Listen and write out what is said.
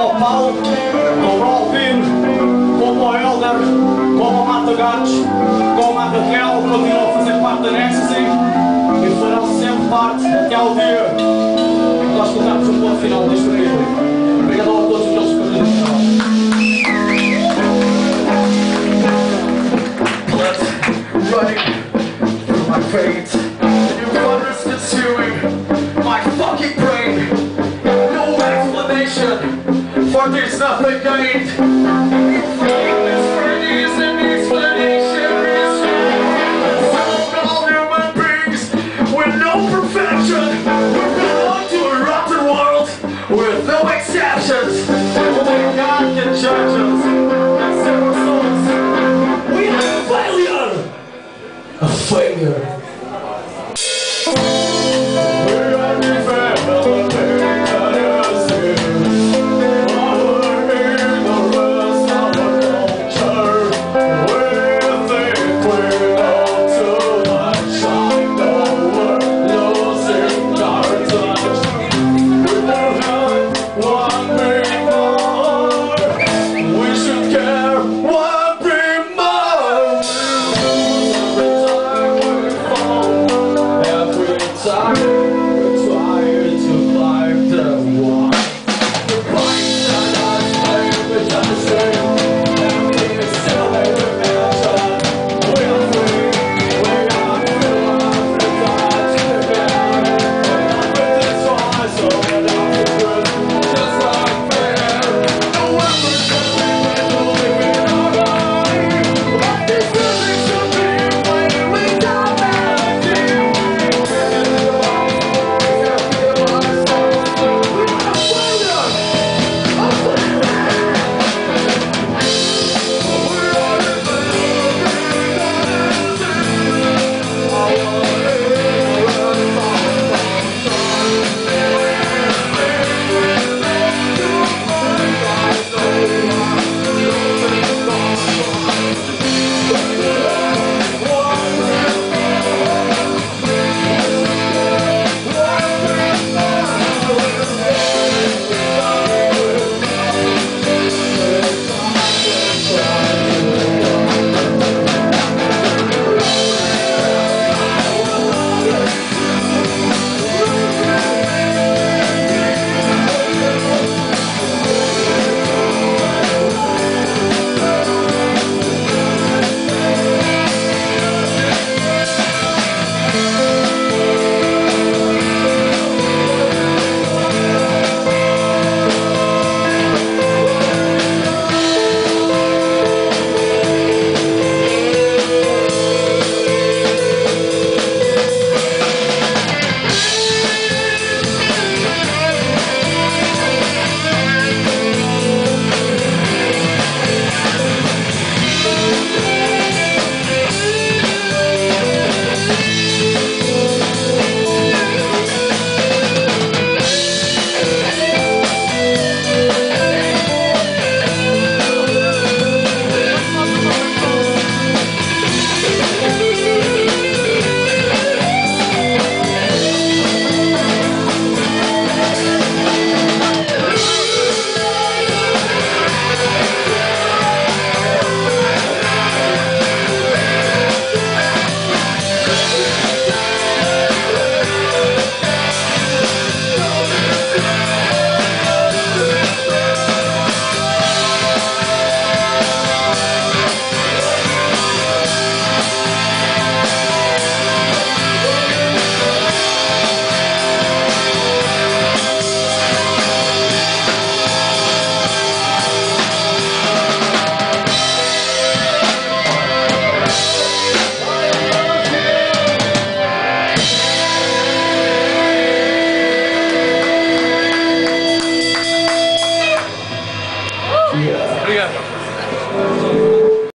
ao Paulo, como ao Alvino, como ao Helder, como ao Mata Gatos, como à Raquel, continuam a fazer parte da X Tasy e farão sempre parte até ao dia que nós colocarmos um ponto final deste período. Obrigado a todos aqueles que nos ajudaram. Running through my veins, new colors consuming my fucking brain. No explanation, for there's nothing gained. This is an explanation. We're all human beings with no perfection. We belong to a rotten world with no exceptions. Only God can judge us and save our souls. We are a failure. A failure.